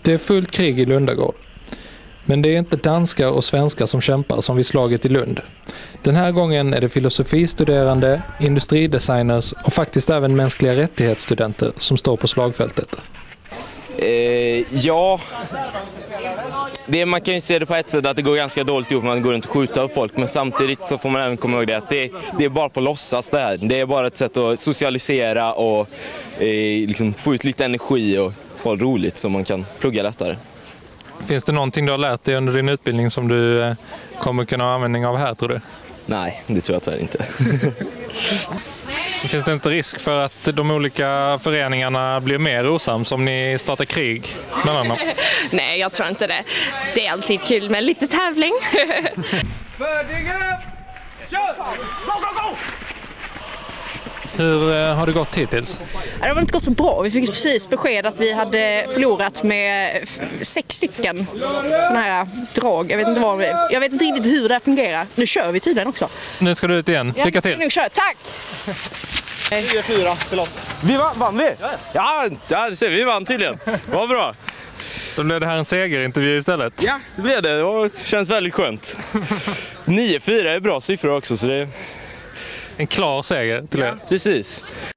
Det är fullt krig i Lundagård. Men det är inte danskar och svenskar som kämpar som vid slaget i Lund. Den här gången är det filosofistuderande, industridesigners och faktiskt även mänskliga rättighetsstudenter som står på slagfältet. Ja, man kan ju se det på ett sätt att det går ganska dåligt ihop, man går inte och skjuter av folk, men samtidigt så får man även komma ihåg det att det är bara på låtsas det här. Det är bara ett sätt att socialisera och liksom få ut lite energi och ha roligt så man kan plugga lättare. Finns det någonting du har lärt dig under din utbildning som du kommer kunna ha användning av här, tror du? Nej, det tror jag tyvärr inte. Finns det inte risk för att de olika föreningarna blir mer osams om ni startar krig bland annat? Nej, jag tror inte det. Det är alltid kul med lite tävling. Hur har det gått hittills? Det har inte gått så bra. Vi fick precis besked att vi hade förlorat med 6 stycken såna här drag. Jag vet inte riktigt hur det här fungerar. Nu kör vi tydligen också. Nu ska du ut igen. Lycka till! Nu kör. Tack! 9-4 till oss. Vi vann vi? Ja, det ser vi vann tydligen. Vad bra. Då blev det här en segerintervju istället. Ja, det blev det. Det känns väldigt skönt. 9-4 är bra siffror också, så det är en klar seger till er. Precis.